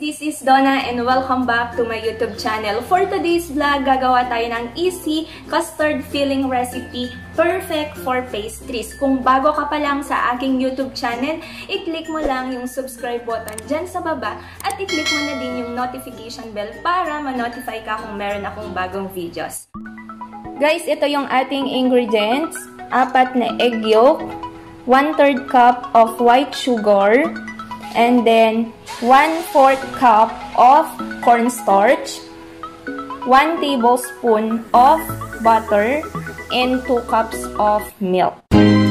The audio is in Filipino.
This is Donna and welcome back to my YouTube channel. For today's vlog, gagawa tayo ng easy custard filling recipe perfect for pastries. Kung bago ka pa lang sa aking YouTube channel, i-click mo lang yung subscribe button dyan sa baba at i-click mo na din yung notification bell para ma-notify ka kung meron akong bagong videos. Guys, ito yung ating ingredients. 4 na egg yolk, 1/3 cup of white sugar, and then 1/4 cup of cornstarch, 1 tablespoon of butter, and 2 cups of milk.